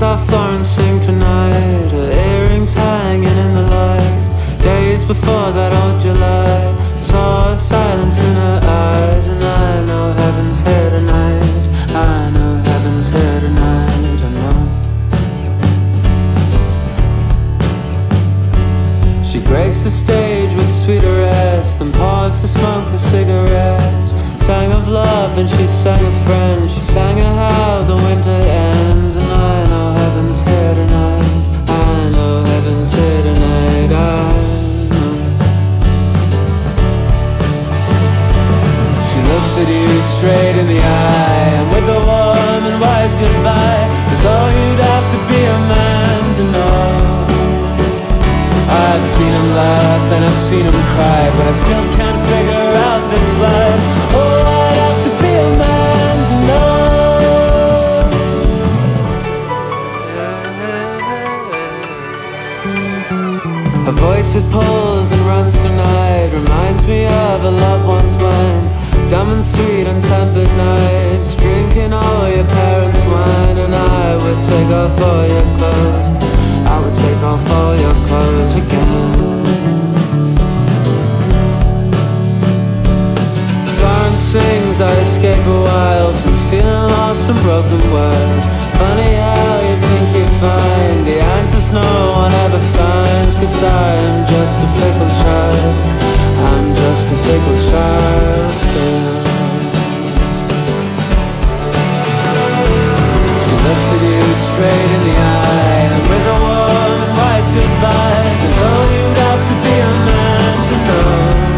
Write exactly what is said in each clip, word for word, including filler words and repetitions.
saw Florence sing tonight, her earrings hanging in the light. Days before that old July, saw a silence in her eyes. And I know heaven's here tonight, I know heaven's here tonight, I know. She graced the stage with sweet arrest and paused to smoke her cigarettes. Sang of love and she sang of friends. She sang of how the winter ends. And I know heaven's here tonight, I know heaven's here tonight, I know. She looks at you straight in the eye, and with a warm and wise goodbye, says all you'd have to be a man to know. I've seen him laugh and I've seen him cry, but I still can't figure out this life. Oh, I'd have to be a man to know. A voice that pulls and runs tonight reminds me of a loved one's mind. Dumb and sweet on tempered nights, drinking all your parents' wine. And I would take off all your clothes, I would take off all your clothes again. Florence sings, I escape a while from feeling lost and broken word. Funny how you think you find the answers no one ever finds. Cause I am just a fickle child, I'm just a fickle child still. She looks at you straight in the eye, and with a warm and wise goodbye, says oh, you'd have to be a man to know.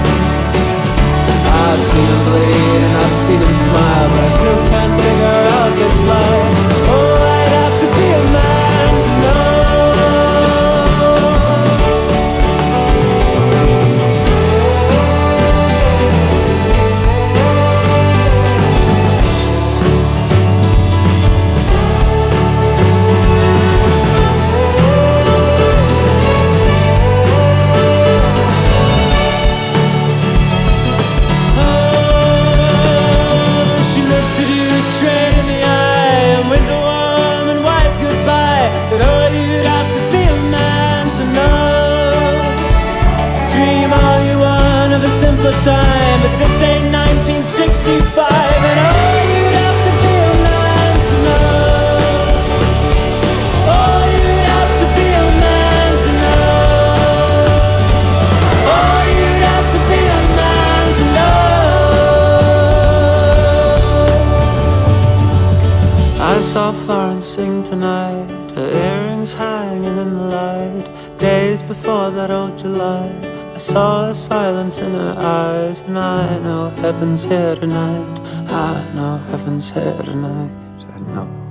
I've seen him bleed and I've seen him smile, but I still can't figure out this life. Oh, I'd have to be a man to know. Time, but this ain't nineteen sixty-five, and all you'd have to be a man to know. All you'd have to be a man to know. All you'd have to be a man to know. I saw Florence sing tonight, her earrings hanging in the light. Days before that old July, I saw a silence in her eyes. And I know heaven's here tonight, I know heaven's here tonight, I know.